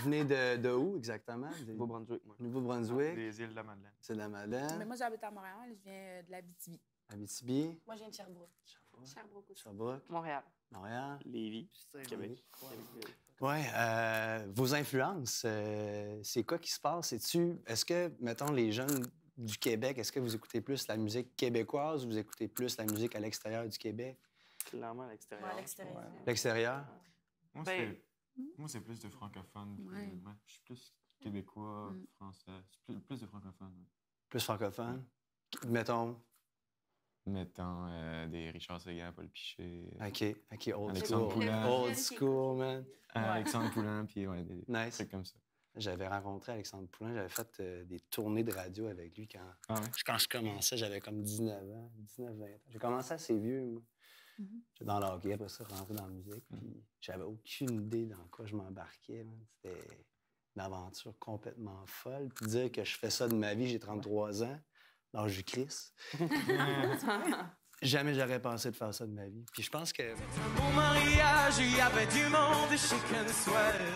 venez de où exactement? Nouveau-Brunswick, moi. Nouveau-Brunswick. Des îles de la Madeleine. C'est de la Madeleine. Mais moi, j'habite à Montréal. Je viens de l'Abitibi. Abitibi. Moi, je viens de Sherbrooke. Sherbrooke aussi. Sherbrooke. Montréal. Montréal. Lévis, Québec. Oui. Vos influences, c'est quoi qui se passe? Est-ce que, mettons, les jeunes du Québec, est-ce que vous écoutez plus la musique québécoise ou vous écoutez plus la musique à l'extérieur du Québec? Clairement à l'extérieur. Ouais, à l'extérieur. Ouais. L'extérieur? Moi, c'est plus de francophone. Ouais. Je suis plus québécois, français. C'est plus de francophone. Ouais. Plus francophone? Mettons. Mettons des Richard Seguin, Paul Piché. OK, old Alexandre school. Poulain. Old school, man. Alexandre Poulain, puis des Nice. trucs comme ça. J'avais rencontré Alexandre Poulain, j'avais fait des tournées de radio avec lui quand je commençais, j'avais comme 19 ans, 19-20 ans. J'ai commencé assez vieux, moi. J'étais dans l'hockey, après ça, rentré dans la musique, puis j'avais aucune idée dans quoi je m'embarquais, man. C'était une aventure complètement folle. Puis dire que je fais ça de ma vie, j'ai 33 ans, l'âge du Christ. Jamais j'aurais pensé de faire ça de ma vie. Puis je pense que... Au mariage, il y avait du monde chez Kenswell.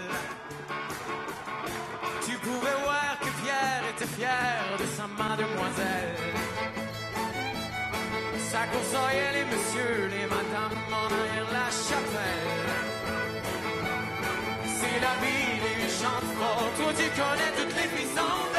Tu pouvais voir que Pierre était fier de sa mademoiselle. Ça consoyait les messieurs, les madames en arrière la chapelle. C'est la vie, les chante fort. Toi, tu connais toutes les filles sans